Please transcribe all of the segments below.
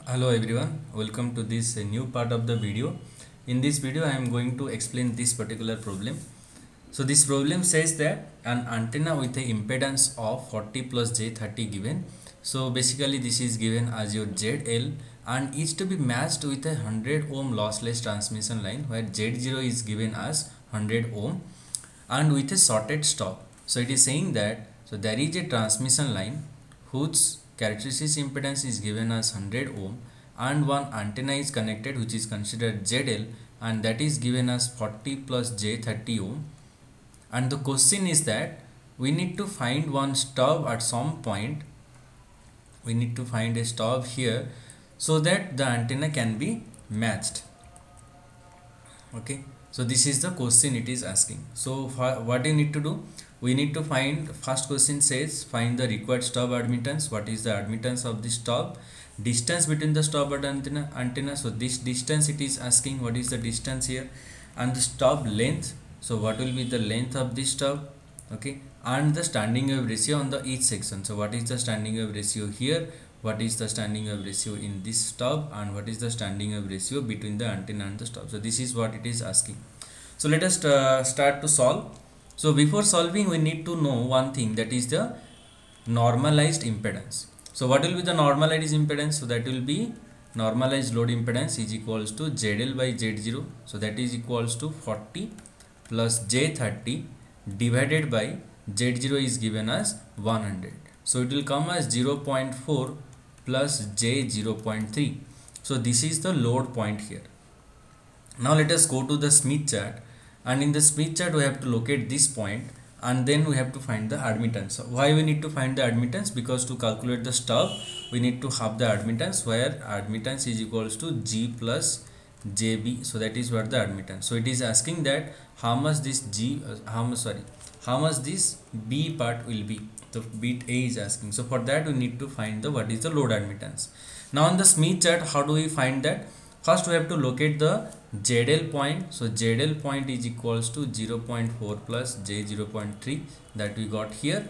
Hello everyone, welcome to this new part of the video. In this video I am going to explain this particular problem. So this problem says that an antenna with a impedance of 40 plus J30 given. So basically this is given as your ZL and is to be matched with a 100 ohm lossless transmission line where Z0 is given as 100 ohm and with a shorted stop. So it is saying that there is a transmission line whose characteristic impedance is given as 100 ohm and one antenna is connected which is considered ZL and that is given as 40 plus J30 ohm, and the question is that we need to find one stub at some point. We need to find a stub here so that the antenna can be matched. Okay, so this is the question it is asking. So what you need to do, we need to find, first question says find the required stub admittance. What is the admittance of the stub? Distance between the stub and antenna. So this distance it is asking, what is the distance here, and the stub length. So what will be the length of this stub? Okay, and the standing wave ratio on the each section. So what is the standing wave ratio here, what is the standing wave ratio in this stub, and what is the standing wave ratio between the antenna and the stub. So this is what it is asking. So let us start to solve. So before solving we need to know one thing, that is the normalized impedance. So what will be the normalized impedance? So that will be normalized load impedance is equals to ZL by Z0. So that is equals to 40 plus J30 divided by Z0 is given as 100. So it will come as 0.4 plus J 0.3. So this is the load point here. Now let us go to the Smith chart, and in the Smith chart we have to locate this point and then we have to find the admittance. So why we need to find the admittance? Because to calculate the stub we need to have the admittance, where admittance is equals to G plus JB. So that is what the admittance. So it is asking that how much this how much this B part will be. The bit A is asking. So for that we need to find the what is the load admittance. Now on the Smith chart, how do we find that? First we have to locate the ZL point. So ZL point is equals to 0.4 plus J 0.3 that we got here.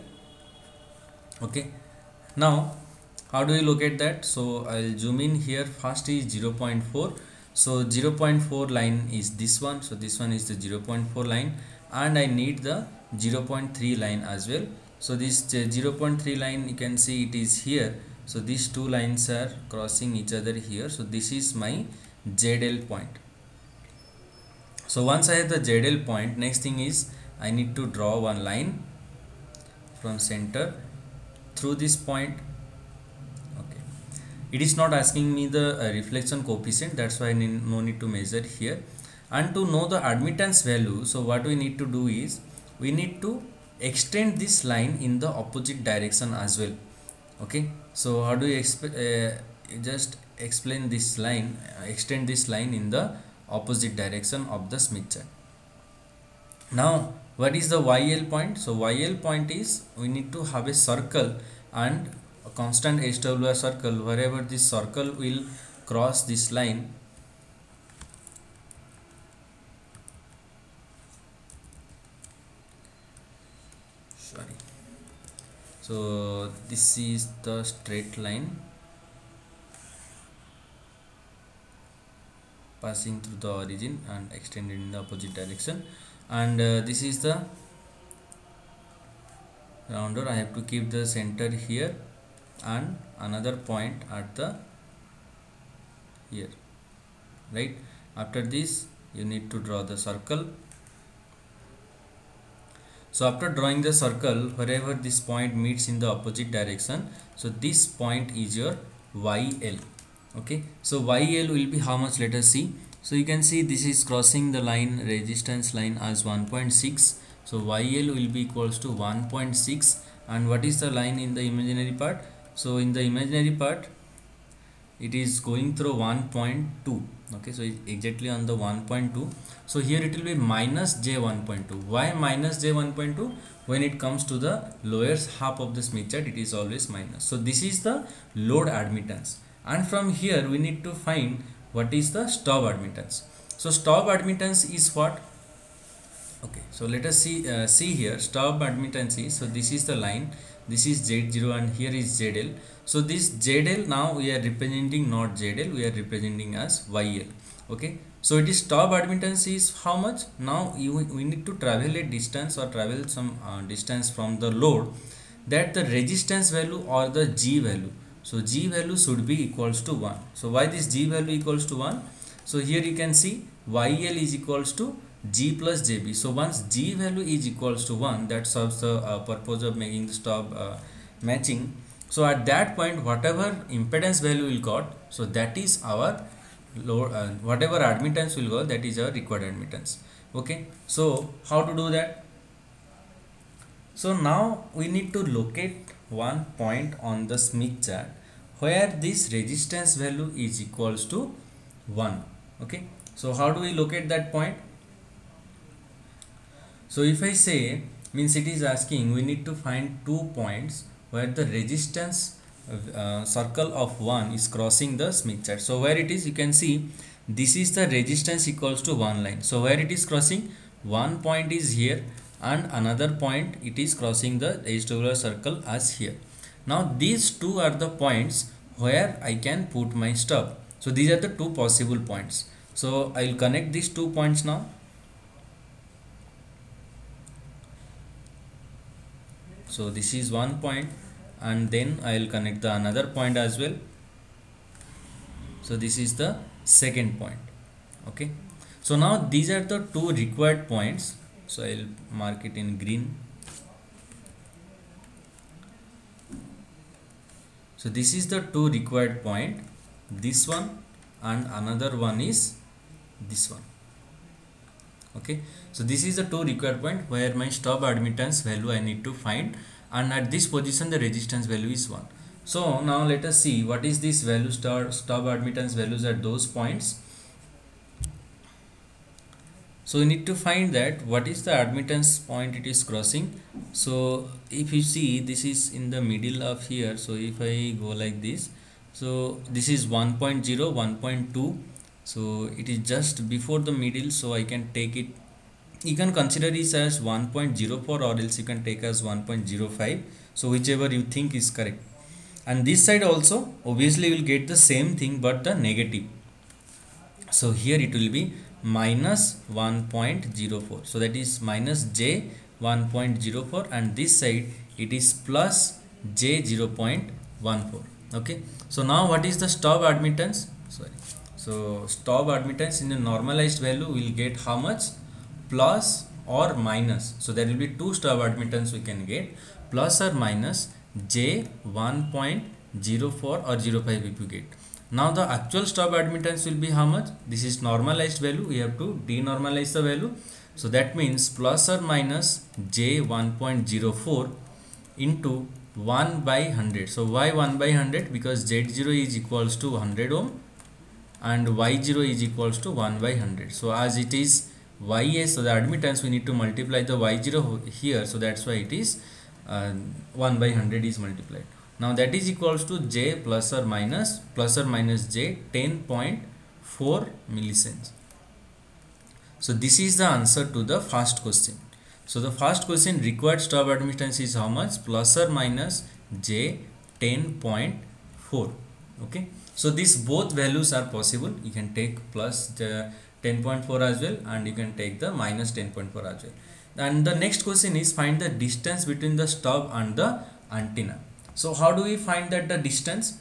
Okay, now how do we locate that? So I'll zoom in here. First is 0.4. So 0.4 line is this one. So this one is the 0.4 line, and I need the 0.3 line as well. So this 0.3 line, you can see it is here. So these two lines are crossing each other here. So this is my ZL point. So once I have the ZL point, next thing is I need to draw one line from center through this point. Okay, it is not asking me the reflection coefficient, that's why no need to measure here. And to know the admittance value, so what we need to do is we need to extend this line in the opposite direction as well. Okay, so how do you just explain this line, extend this line in the opposite direction of the Smith chart. Now what is the YL point? So YL point is we need to have a circle and a constant SWR circle. Wherever this circle will cross this line, so this is the straight line passing through the origin and extended in the opposite direction, and this is the rounder. I have to keep the center here and another point at the here, right? After this you need to draw the circle. So after drawing the circle, wherever this point meets in the opposite direction, so this point is your YL. Okay, so YL will be how much? Let us see. So you can see this is crossing the line, resistance line, as 1.6. so YL will be equals to 1.6. and what is the line in the imaginary part? So in the imaginary part it is going through 1.2. okay, so it's exactly on the 1.2. so here it will be minus J 1.2. why minus J 1.2? when it comes to the lower half of the Smith chart, it is always minus. So this is the load admittance, and from here we need to find what is the stub admittance. So stub admittance is what? Okay, so let us see here. Stub admittance is, so this is the line, this is Z0 and here is ZL. So this ZL now we are representing not ZL, we are representing as YL. Okay, so it is stop admittance is how much? Now we need to travel a distance or travel some distance from the load, that the resistance value or the G value, so G value should be equals to 1. So why this G value equals to 1? So here you can see YL is equals to G plus JB. So once G value is equals to 1, that serves the purpose of making the stop matching. So at that point, whatever impedance value will got, so that is our load, whatever admittance will go, that is our required admittance. Okay, so how to do that? So now we need to locate one point on the Smith chart where this resistance value is equals to 1. Okay, so how do we locate that point? So if I say, means it is asking we need to find 2 points where the resistance circle of 1 is crossing the Smith chart. So where it is, you can see this is the resistance equals to 1 line. So where it is crossing, one point is here and another point it is crossing the residual circle as here. Now these two are the points where I can put my stop. So these are the two possible points. So I will connect these 2 points now. So this is one point and then I will connect the another point as well. So this is the second point. Okay, so now these are the two required points. So I will mark it in green. So this is the two required point, this one and another one is this one. Okay, so this is the two required point where my stop admittance value I need to find, and at this position the resistance value is 1. So now let us see what is this value, stop admittance values at those points. So we need to find that what is the admittance point it is crossing. So if you see, this is in the middle of here. So if I go like this, so this is 1.0, 1.2. So it is just before the middle, so I can take it, you can consider this as 1.04 or else you can take as 1.05. So whichever you think is correct. And this side also obviously will get the same thing but the negative. So here it will be minus 1.04. So that is minus J 1.04 and this side it is plus J 0.14. Okay. So now what is the stop admittance? Sorry. So stop admittance in the normalized value will get how much? Plus or minus. So there will be two stop admittance we can get, plus or minus J 1.04 or 05 if you get. Now the actual stop admittance will be how much? This is normalized value, we have to denormalize the value. So that means plus or minus J 1.04 into 1 by 100. So why 1 by 100? Because Z0 is equals to 100 ohm and Y0 is equals to 1 by 100. So as it is YA, so the admittance we need to multiply the Y0 here, so that's why it is 1 by 100 is multiplied. Now that is equals to J plus or minus J 10.4 millisieverts. So this is the answer to the first question. So the first question, required stop admittance is how much? Plus or minus J 10.4. Okay, so these both values are possible. You can take plus the 10.4 as well and you can take the minus 10.4 as well. And the next question is find the distance between the stop and the antenna. So how do we find that the distance?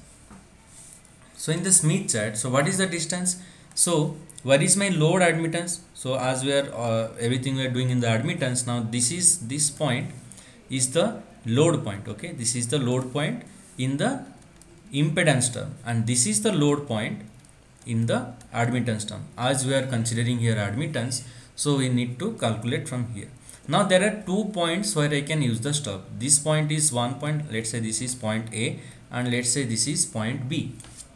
So in the Smith chart, so what is the distance? So where is my load admittance? So as we are everything we are doing in the admittance, now this point is the load point. Okay, this is the load point in the impedance term and this is the load point in the admittance term. As we are considering here admittance, so we need to calculate from here. Now there are 2 points where I can use the stop. This point is one point, let's say this is point A and let's say this is point B.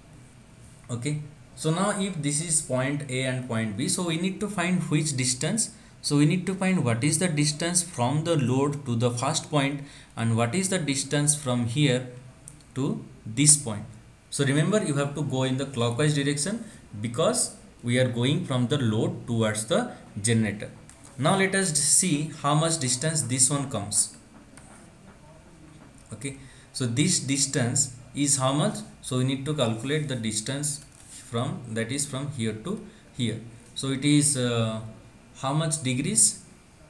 Okay, so now if this is point A and point B, so we need to find which distance. So we need to find what is the distance from the load to the first point and what is the distance from here to this point. So remember, you have to go in the clockwise direction because we are going from the load towards the generator. Now let us see how much distance this one comes. Okay, so this distance is how much? So we need to calculate the distance from, that is from here to here. So it is how much degrees?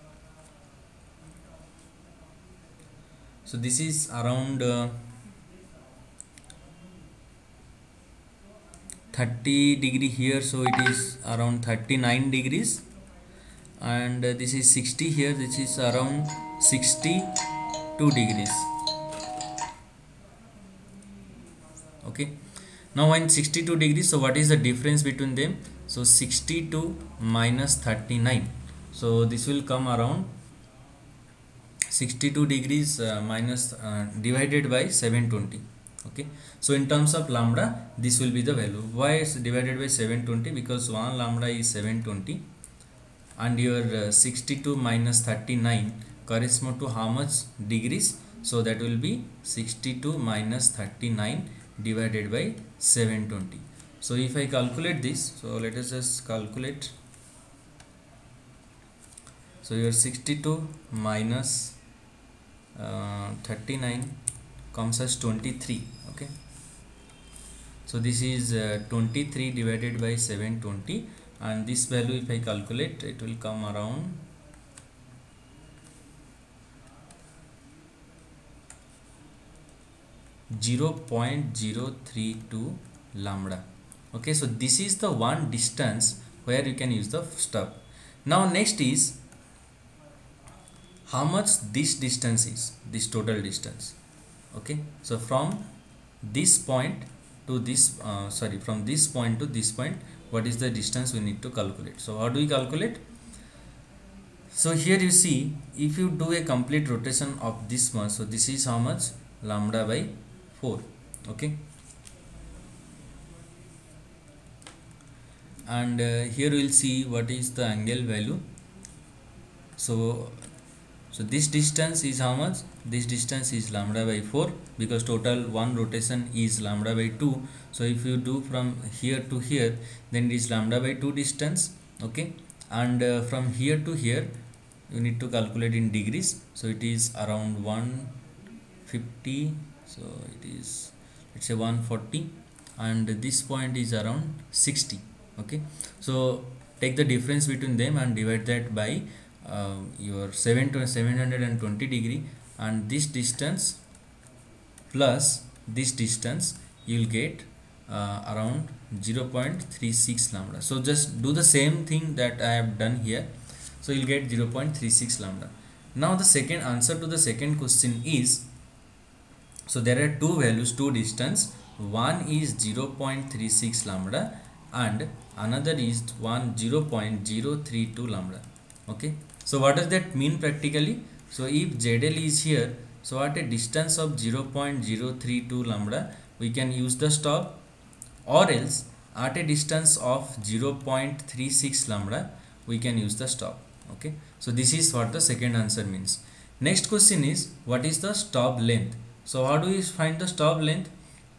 So this is around 30 degree here, so it is around 39 degrees, and this is 60 here, this is around 62 degrees. Okay, now in 62 degrees, so what is the difference between them? So 62 minus 39, so this will come around 62 degrees minus divided by 720. Okay, so in terms of lambda, this will be the value. Why is divided by 720? Because 1 lambda is 720, and your 62 minus 39 correspond to how much degrees? So that will be 62 minus 39 divided by 720. So if I calculate this, so let us just calculate. So your 62 minus 39 comes as 23. Okay, so this is 23 divided by 720, and this value if I calculate, it will come around 0.032 lambda. Okay, so this is the one distance where you can use the stub. Now next is how much this distance is, this total distance. Okay, so from this point to this from this point to this point, what is the distance we need to calculate? So how do we calculate? So here you see, if you do a complete rotation of this one, so this is how much? Lambda by 4. Okay, and here we will see what is the angle value. So this distance is how much? This distance is lambda by 4, because total one rotation is lambda by 2. So if you do from here to here, then it is lambda by 2 distance. Okay, and from here to here you need to calculate in degrees. So it is around 150, so it is, let's say 140, and this point is around 60. Okay, so take the difference between them and divide that by your 720 degree, and this distance plus this distance, you will get around 0.36 lambda. So just do the same thing that I have done here, so you'll get 0.36 lambda. Now the second answer to the second question is, so there are two values, two distance. One is 0.36 lambda and another is 0.032 lambda. Okay, so what does that mean practically? So if ZL is here, so at a distance of 0.032 lambda we can use the stop, or else at a distance of 0.36 lambda we can use the stop. Okay, so this is what the second answer means. Next question is, what is the stop length? So how do we find the stop length?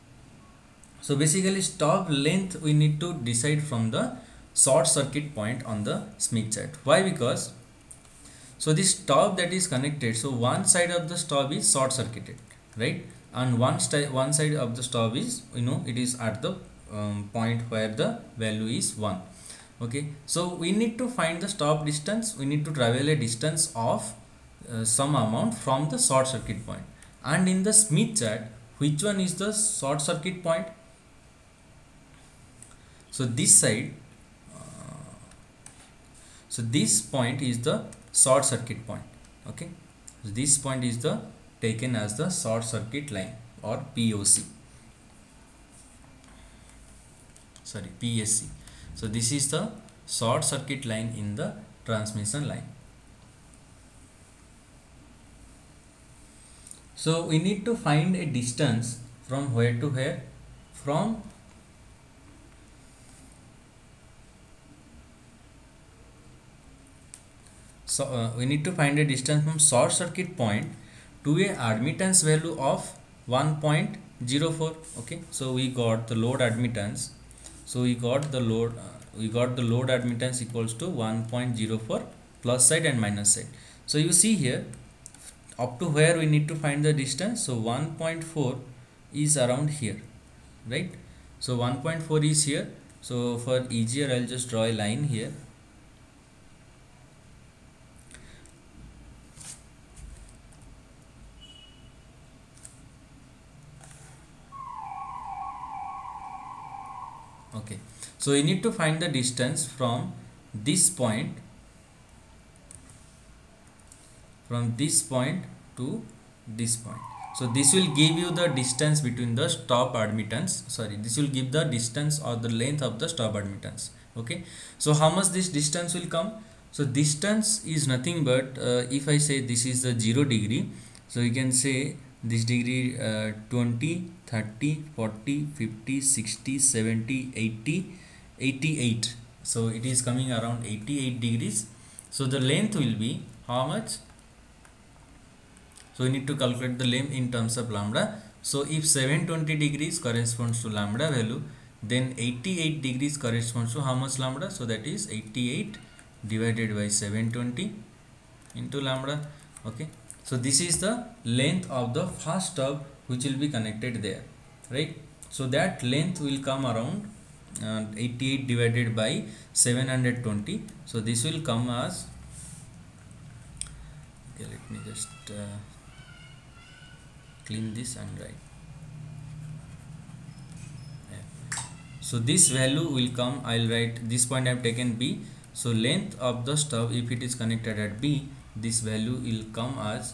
So basically stop length we need to decide from the short circuit point on the Smith chart. Why? Because so this stop that is connected, so one side of the stop is short circuited, right, and one side of the stop is, it is at the point where the value is 1. Okay, so we need to find the stop distance. We need to travel a distance of some amount from the short circuit point, and in the Smith chart, which one is the short circuit point? So this side, so this point is the short circuit point. Okay, so this point is the taken as the short circuit line, or POC, sorry, PSC. So this is the short circuit line in the transmission line. So we need to find a distance from where to where, from we need to find a distance from short circuit point to a admittance value of 1.04. Okay, so we got the load admittance. So we got the load admittance equals to 1.04 plus side and minus side. So you see here, up to where we need to find the distance. So 1.4 is around here, right? So 1.4 is here. So for easier, I'll just draw a line here. Okay, so you need to find the distance from this point, to this point. So this will give you the distance between the stop admittance, sorry, this will give the distance or the length of the stop admittance. Okay, so how much this distance will come? So distance is nothing but if I say this is the 0 degree, so you can say this degree 20, 30, 40, 50, 60, 70, 80, 88. So it is coming around 88 degrees. So the length will be how much? So we need to calculate the length in terms of lambda. So if 720 degrees corresponds to lambda value, then 88 degrees corresponds to how much lambda? So that is 88 divided by 720 into lambda. Okay, so this is the length of the first stub which will be connected there, right? So that length will come around 88 divided by 720. So this will come as, okay, let me just clean this and write. Yeah. So this value will come, I'll write this point I have taken B. So length of the stub, if it is connected at B, this value will come as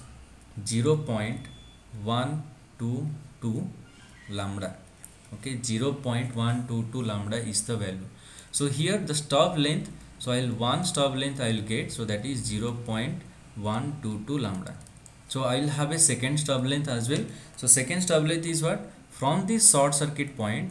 0.122 lambda. Okay, 0.122 lambda is the value. So here the stub length, so one stub length I will get, so that is 0.122 lambda. So I will have a second stub length as well. So second stub length is what? From this short circuit point.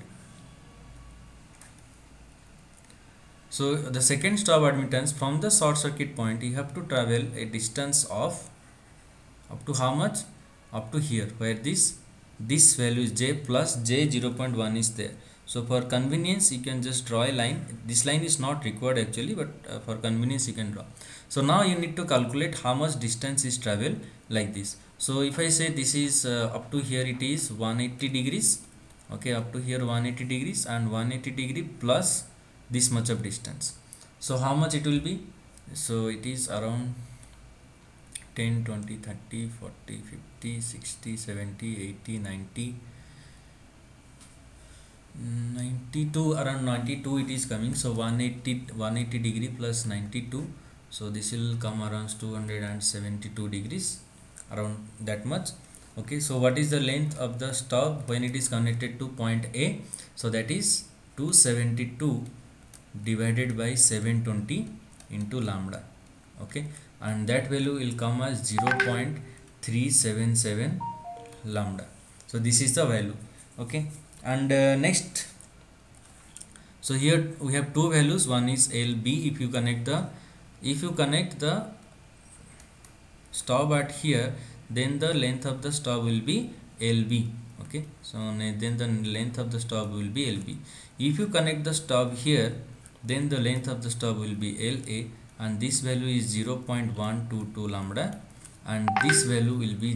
So the second stub admittance from the short circuit point, you have to travel a distance of up to how much? Up to here, where this value is j plus j 0.1 is there. So for convenience, you can just draw a line. This line is not required actually, but for convenience you can draw. So now you need to calculate how much distance is traveled like this. So if I say this is up to here, it is 180 degrees. Okay, up to here 180 degrees, and 180 degree plus this much of distance. So how much it will be? So it is around 10, 20, 30, 40, 50, 60, 70, 80, 90, 92, around 92 it is coming. So 180 degree plus 92, so this will come around 272 degrees, around that much. Okay, so what is the length of the stub when it is connected to point A? So that is 272 divided by 720 into lambda. Okay, and that value will come as 0.377 lambda. So this is the value. Okay, and next, so here we have two values. One is LB. If you connect the stub at here, then the length of the stub will be LB. Okay, so then the length of the stub will be LB. If you connect the stub here, then the length of the stub will be LA, and this value is 0.122 lambda, and this value will be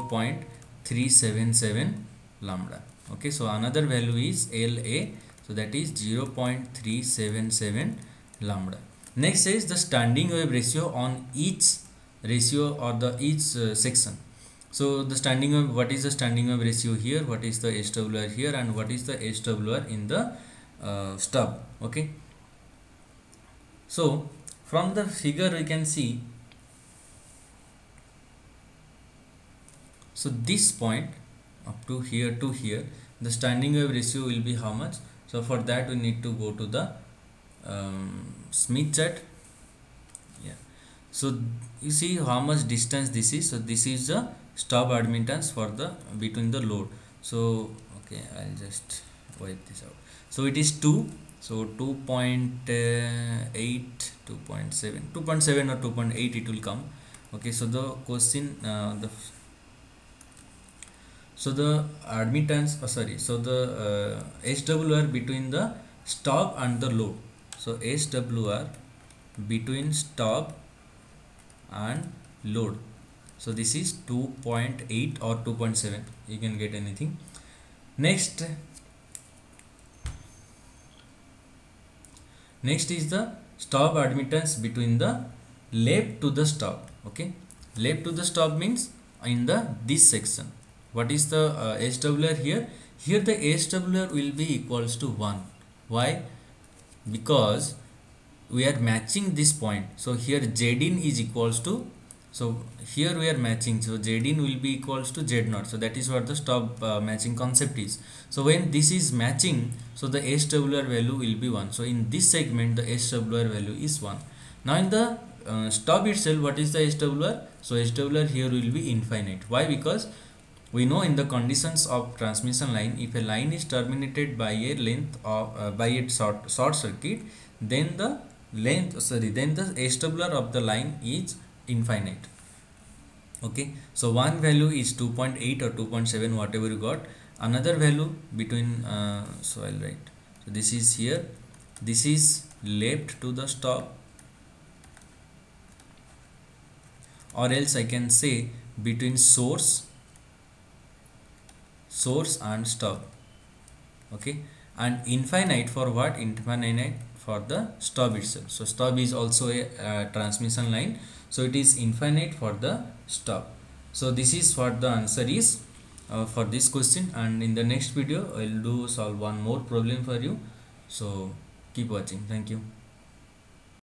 0.377 lambda. Okay, so another value is LA, so that is 0.377 lambda. Next is the standing wave ratio on each ratio or the each section. So the standing wave, what is the standing wave ratio here, what is the SWR here, and what is the SWR in the stub. Okay, so from the figure we can see, so this point up to here to here, the standing wave ratio will be how much? So for that we need to go to the Smith chart. Yeah, so you see how much distance this is. So this is the stub admittance for the between the load. So okay, I'll just wipe this out. So it is 2. So 2.8, 2.7 or 2.8 it will come. Okay, so the question so the admittance, so the SWR between the stub and the load. So SWR between stub and load. So this is 2.8 or 2.7, you can get anything. Next is the stop admittance between the left to the stop. Okay, left to the stop means in the this section. What is the SWR here? Here the SWR will be equals to 1. Why? Because we are matching this point. So here Zin is equals to, so here we are matching, so Zin will be equals to Z0. So that is what the stop matching concept is. So when this is matching, so the SWR value will be 1. So in this segment the SWR value is 1. Now in the stop itself, what is the SWR? So SWR here will be infinite. Why? Because we know in the conditions of transmission line, if a line is terminated by a length of by a short circuit, then the SWR of the line is infinite. Okay, so one value is 2.8 or 2.7, whatever you got. Another value between so I'll write, so this is here, this is left to the stop, or else I can say between source and stop. Okay, and infinite for what? Infinite for the stop itself. So stop is also a transmission line, so it is infinite for the stop. So this is what the answer is for this question, and in the next video I will solve one more problem for you. So keep watching. Thank you.